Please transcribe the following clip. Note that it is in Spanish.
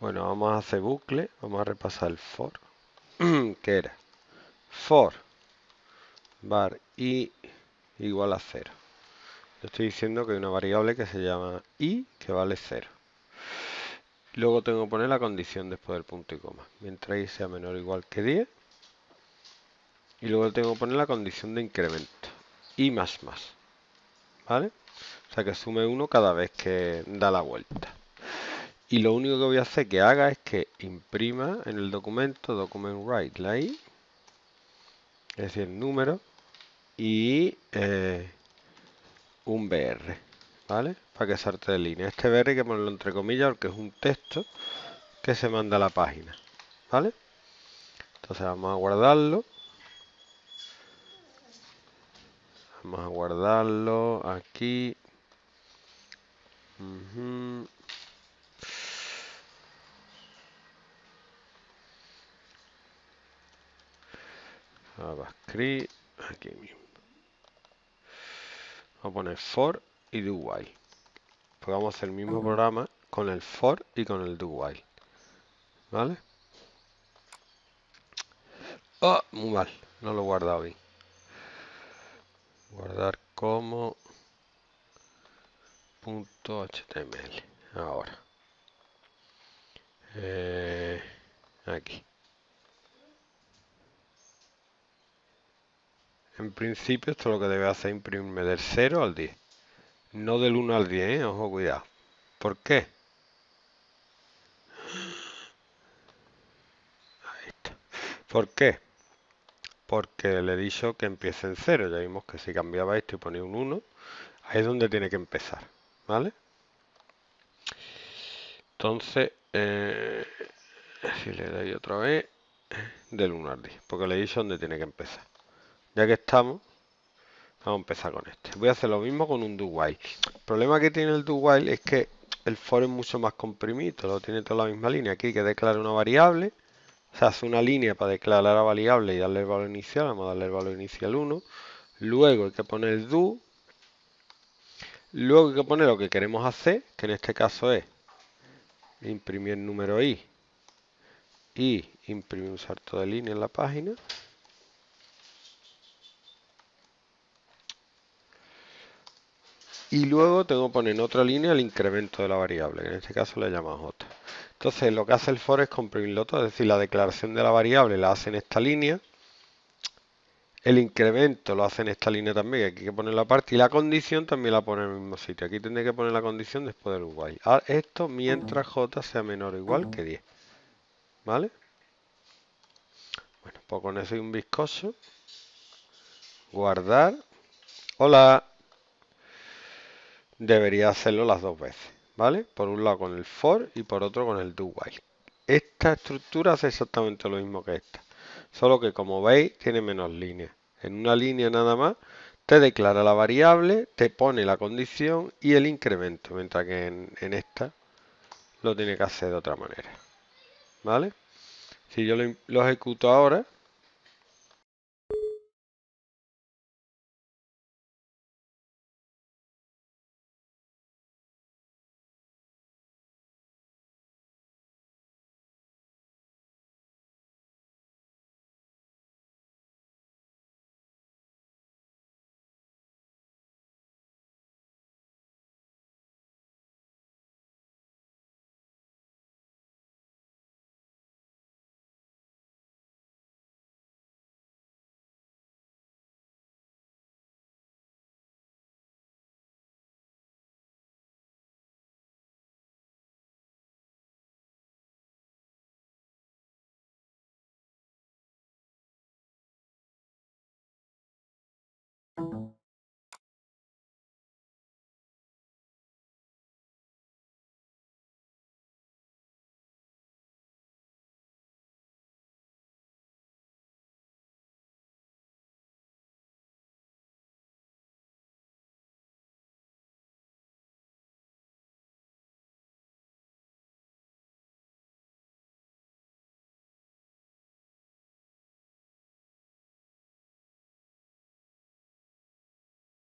Bueno, vamos a hacer bucle, vamos a repasar el for, que era for var i igual a 0. Yo estoy diciendo que hay una variable que se llama i que vale 0. Luego tengo que poner la condición después del punto y coma, mientras i sea menor o igual que 10. Y luego tengo que poner la condición de incremento, i más más, ¿vale? O sea que sume 1 cada vez que da la vuelta. Y lo único que voy a hacer que haga es que imprima en el documento, document write la i, es decir, número, y un BR, ¿vale? Para que salte de línea. Este BR hay que ponerlo entre comillas porque es un texto que se manda a la página, ¿vale? Entonces vamos a guardarlo. Vamos a guardarlo aquí. JavaScript, aquí mismo. Vamos a poner for y do while. Pues vamos a hacer el mismo programa con el for y con el do while. ¿Vale? Oh, muy mal, no lo he guardado bien. Guardar como .html. Ahora. Aquí. En principio esto lo que debe hacer es imprimirme del 0 al 10. No del 1 al 10, ¿eh? Ojo, cuidado. ¿Por qué? Ahí está. ¿Por qué? Porque le he dicho que empiece en 0. Ya vimos que si cambiaba esto y ponía un 1, ahí es donde tiene que empezar. ¿Vale? Entonces, si le doy otra vez, del 1 al 10. Porque le he dicho dónde tiene que empezar. Ya que estamos, vamos a empezar con este. Voy a hacer lo mismo con un do while. El problema que tiene el do while es que el for es mucho más comprimido. Lo tiene toda la misma línea. Aquí que declara una variable. Se hace una línea para declarar la variable y darle el valor inicial. Vamos a darle el valor inicial 1. Luego hay que poner el do. Luego hay que poner lo que queremos hacer, que en este caso es imprimir el número i y imprimir un salto de línea en la página. Y luego tengo que poner en otra línea el incremento de la variable, que en este caso le llamamos j. Entonces lo que hace el for es comprimirlo todo, es decir, la declaración de la variable la hace en esta línea, el incremento lo hace en esta línea también, que aquí hay que ponerlo aparte, y la condición también la pone en el mismo sitio. Aquí tendré que poner la condición después del while. Esto mientras j sea menor o igual que 10. ¿Vale? Bueno, pues con eso hay un viscoso. Guardar. Hola. Debería hacerlo las dos veces, ¿vale? Por un lado con el for y por otro con el do while. Esta estructura hace exactamente lo mismo que esta, solo que como veis tiene menos líneas. En una línea nada más te declara la variable, te pone la condición y el incremento, mientras que en esta lo tiene que hacer de otra manera, ¿vale? Si yo lo ejecuto ahora,